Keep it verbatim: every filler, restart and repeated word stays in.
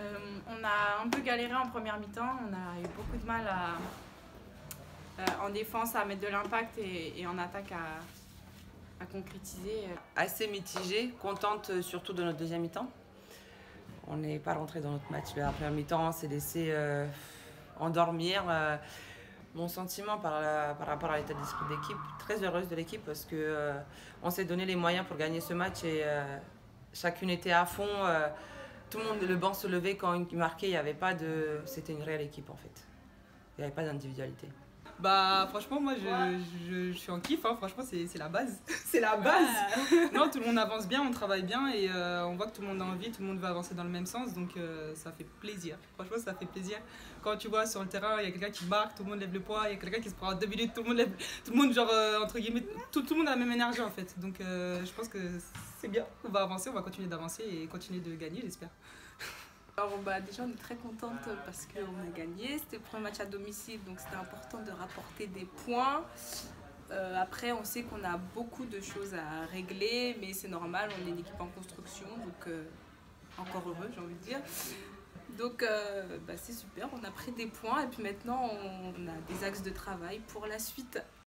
Euh, on a un peu galéré en première mi-temps, on a eu beaucoup de mal à, euh, en défense à mettre de l'impact et, et en attaque à, à concrétiser. Assez mitigée, contente surtout de notre deuxième mi-temps. On n'est pas rentré dans notre match la première mi-temps, on s'est laissé euh, endormir. Euh, mon sentiment par, la, par rapport à l'état d'esprit de l'équipe, très heureuse de l'équipe parce qu'on euh, s'est donné les moyens pour gagner ce match et euh, chacune était à fond. Euh, tout le monde, le banc se levait quand il marquait, il y avait pas de, c'était une réelle équipe en fait. Il n'y avait pas d'individualité. Bah franchement moi je, je, je suis en kiff, hein. Franchement c'est la base, c'est la base. Ouais. Non, tout le monde avance bien, on travaille bien et euh, on voit que tout le monde a envie, tout le monde veut avancer dans le même sens, donc euh, ça fait plaisir. Franchement ça fait plaisir. Quand tu vois sur le terrain, il y a quelqu'un qui marque, tout le monde lève le poids, il y a quelqu'un qui se prend deux minutes, tout le monde lève, tout le monde genre euh, entre guillemets, tout, tout le monde a la même énergie en fait. Donc euh, je pense que c'est bien, on va avancer, on va continuer d'avancer et continuer de gagner j'espère. Alors bah, déjà on est très contente parce qu'on a gagné, c'était le premier match à domicile donc c'était important de rapporter des points. Euh, après on sait qu'on a beaucoup de choses à régler mais c'est normal, on est une équipe en construction donc euh, encore heureux j'ai envie de dire. Donc euh, bah, c'est super, on a pris des points et puis maintenant on a des axes de travail pour la suite.